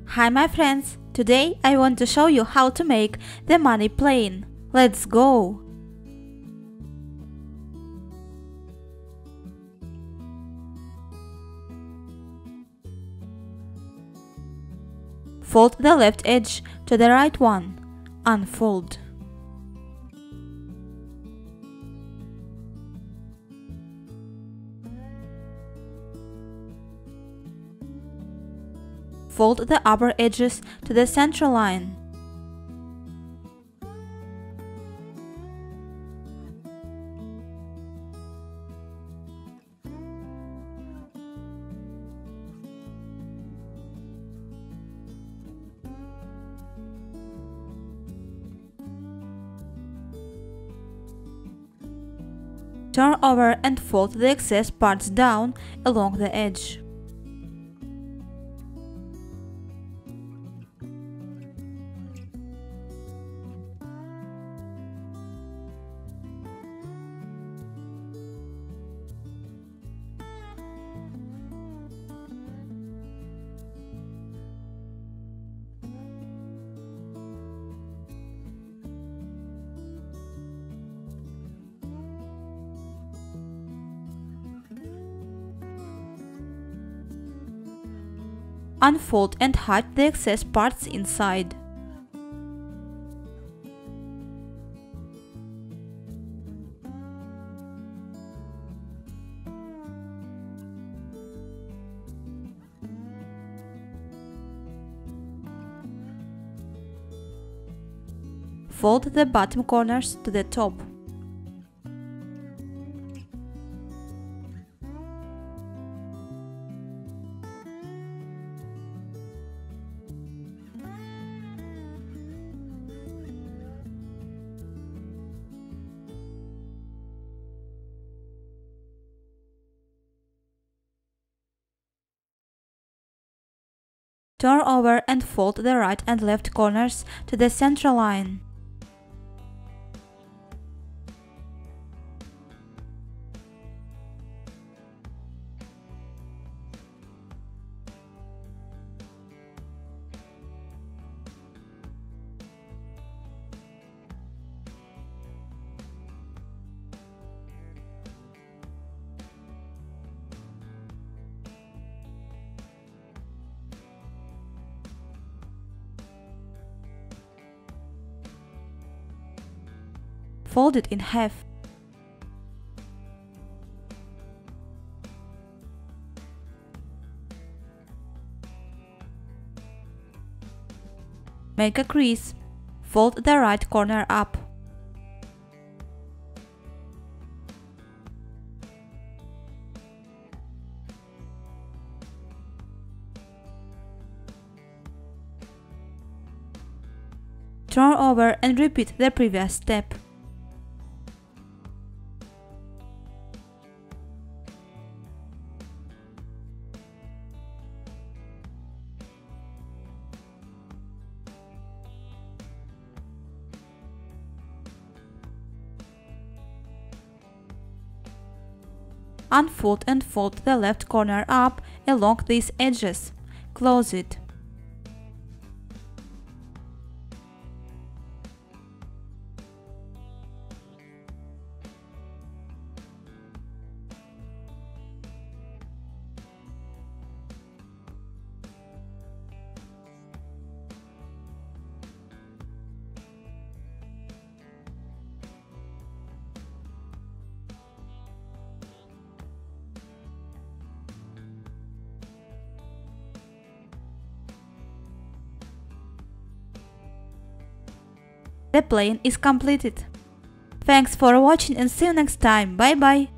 Hi my friends, today I want to show you how to make the money plane. Let's go! Fold the left edge to the right one. Unfold. Fold the upper edges to the center line. Turn over and fold the excess parts down along the edge. Unfold and hide the excess parts inside. Fold the bottom corners to the top. Turn over and fold the right and left corners to the center line. Fold it in half. Make a crease. Fold the right corner up. Turn over and repeat the previous step. Unfold and fold the left corner up along these edges. Close it. The plane is completed. Thanks for watching and see you next time. Bye bye.